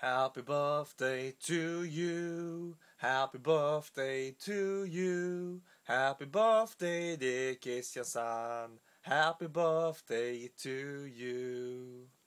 Happy birthday to you. Happy birthday to you. Happy birthday dear Christian san. Happy birthday to you.